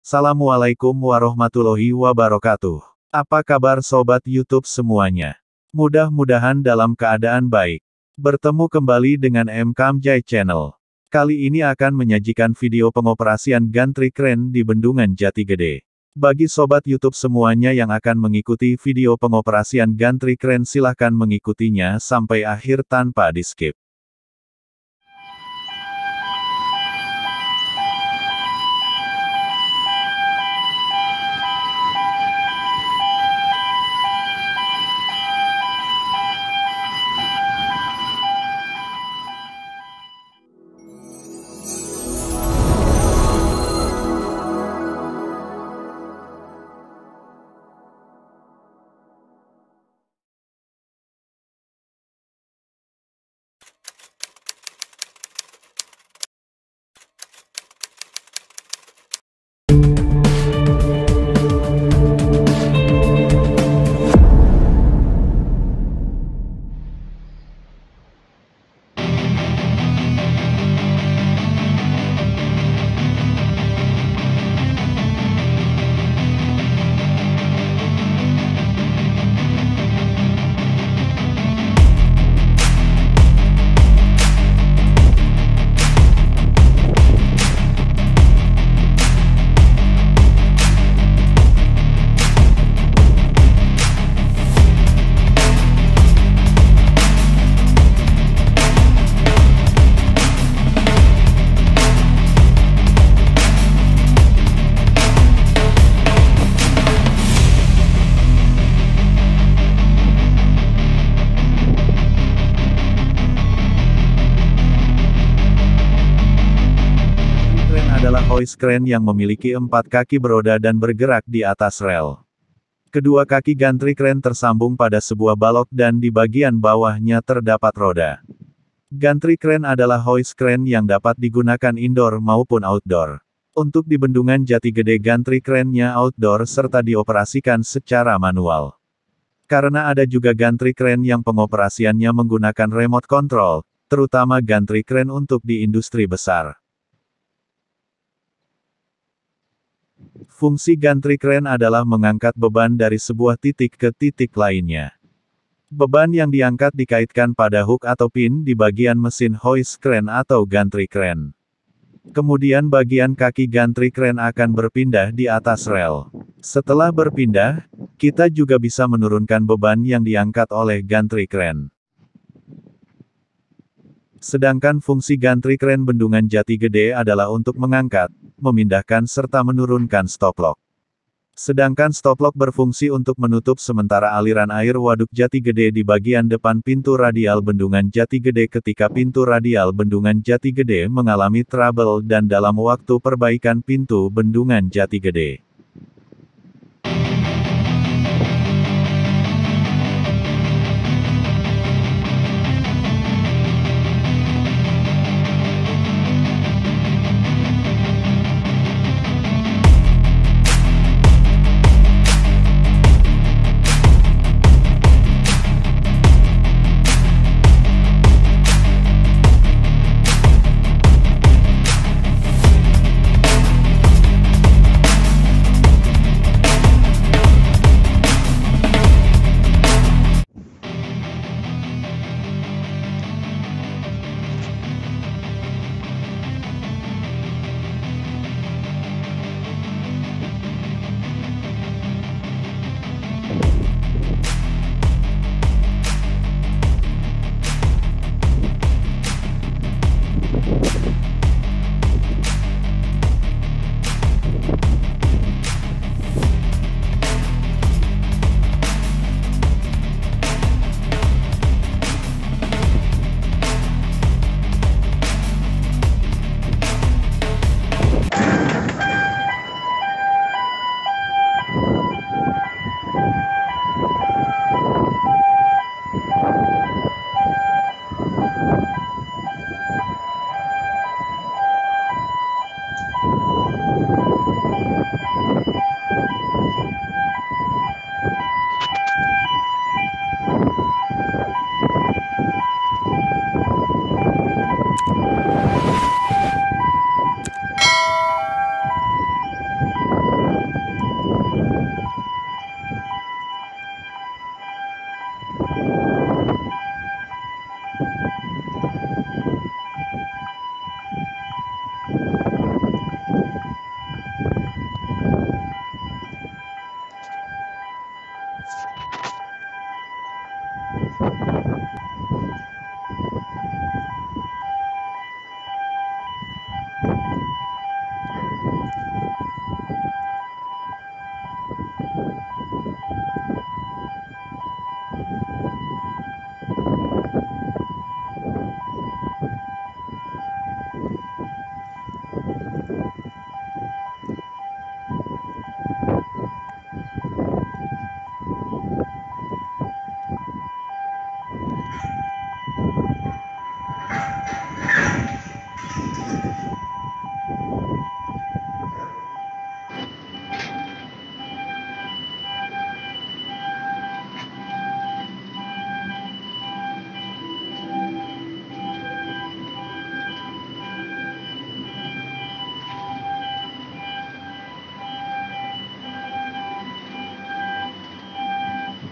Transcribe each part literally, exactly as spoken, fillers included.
Assalamualaikum warahmatullahi wabarakatuh. Apa kabar sobat YouTube semuanya? Mudah-mudahan dalam keadaan baik. Bertemu kembali dengan M Kamjay Channel. Kali ini akan menyajikan video pengoperasian gantry crane di Bendungan Jatigede. Bagi sobat YouTube semuanya yang akan mengikuti video pengoperasian gantry crane, silahkan mengikutinya sampai akhir tanpa di-skip. Adalah hoist crane yang memiliki empat kaki beroda dan bergerak di atas rel. Kedua kaki gantry crane tersambung pada sebuah balok dan di bagian bawahnya terdapat roda. Gantry crane adalah hoist crane yang dapat digunakan indoor maupun outdoor. Untuk di Bendungan Jatigede, gantry crane-nya outdoor serta dioperasikan secara manual. Karena ada juga gantry crane yang pengoperasiannya menggunakan remote control, terutama gantry crane untuk di industri besar. Fungsi gantry crane adalah mengangkat beban dari sebuah titik ke titik lainnya. Beban yang diangkat dikaitkan pada hook atau pin di bagian mesin hoist crane atau gantry crane. Kemudian bagian kaki gantry crane akan berpindah di atas rel. Setelah berpindah, kita juga bisa menurunkan beban yang diangkat oleh gantry crane. Sedangkan fungsi gantry crane Bendungan Jatigede adalah untuk mengangkat, memindahkan serta menurunkan stop lock. Sedangkan stop lock berfungsi untuk menutup sementara aliran air waduk Jatigede di bagian depan pintu radial Bendungan Jatigede ketika pintu radial Bendungan Jatigede mengalami trouble dan dalam waktu perbaikan pintu Bendungan Jatigede.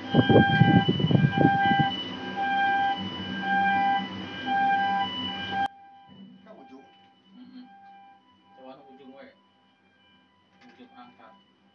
Ke ujung. Mm-mm. Coba nu ujung we. Ujung angkat.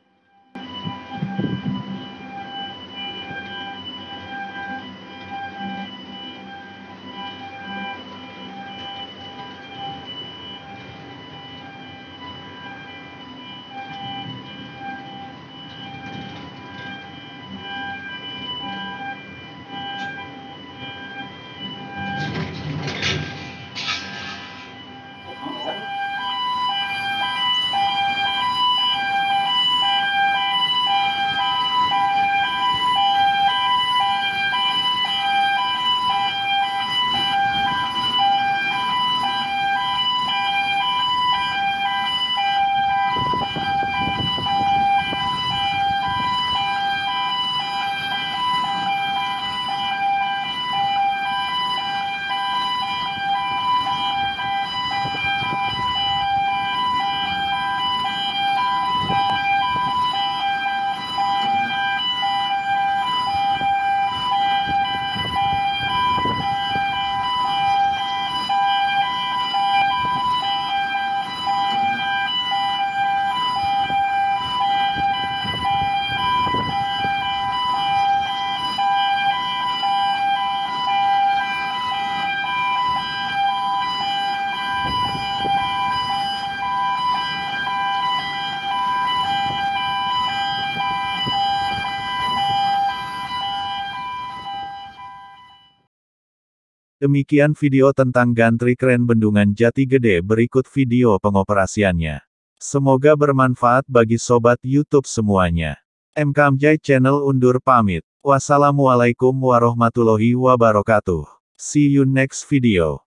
Demikian video tentang gantri kren bendungan Jati Gede, berikut video pengoperasiannya. Semoga bermanfaat bagi sobat YouTube semuanya. M Kamjay Channel undur pamit. Wassalamualaikum warahmatullahi wabarakatuh. See you next video.